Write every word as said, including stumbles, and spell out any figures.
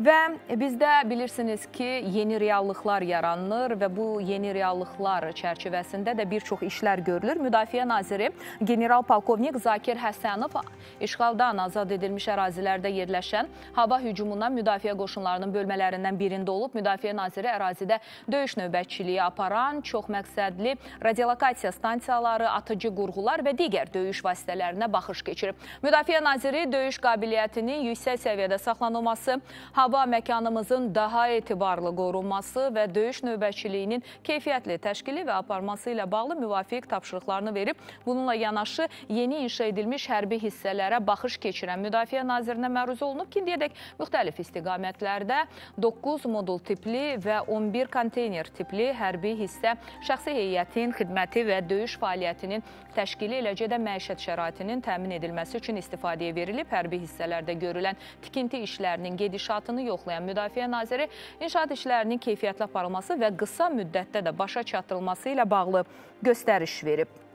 Və bizdə bilirsiniz ki, yeni reallıqlar yaranır və bu yeni reallıqlar çərçivəsində də bir çox işlər görülür. Müdafiə naziri general-polkovnik Zakir Həsənov işğaldan azad edilmiş ərazilərdə yerləşən hava hücumundan müdafiə qoşunlarının bölmələrindən birində olub. Müdafiə naziri ərazidə döyüş növbətçiliyi aparan çox məqsədli radiolokasiya stansiyaları, atıcı qurğular və digər döyüş vasitələrinə baxış keçirib. Müdafiə naziri döyüş qabiliyyətinin yüksək səviyyədə saxlanılması, hava məkanımızın daha etibarlı qorunması və döyüş növbətçiliyinin keyfiyyətli təşkili və aparması ilə bağlı müvafiq tapşırıqlarını verib. Bununla yanaşı yeni inşa edilmiş hərbi hissələrə baxış keçirən Müdafiə nazirinə məruz olunub ki, deyədək müxtəlif istiqamətlərdə doqquz modul tipli və on bir konteyner tipli hərbi hissə şəxsi heyətin xidməti və döyüş fəaliyyətinin təşkili, eləcə də məişət şəraitinin təmin edilməsi üçün istifadəyə verilib. Hərbi hissələrdə görülən tikinti işlərinin gedişatını yoxlayan Müdafiə naziri inşaat işlərinin keyfiyyətli aparılması və qısa müddətdə də başa çatdırılması ilə bağlı göstəriş verib.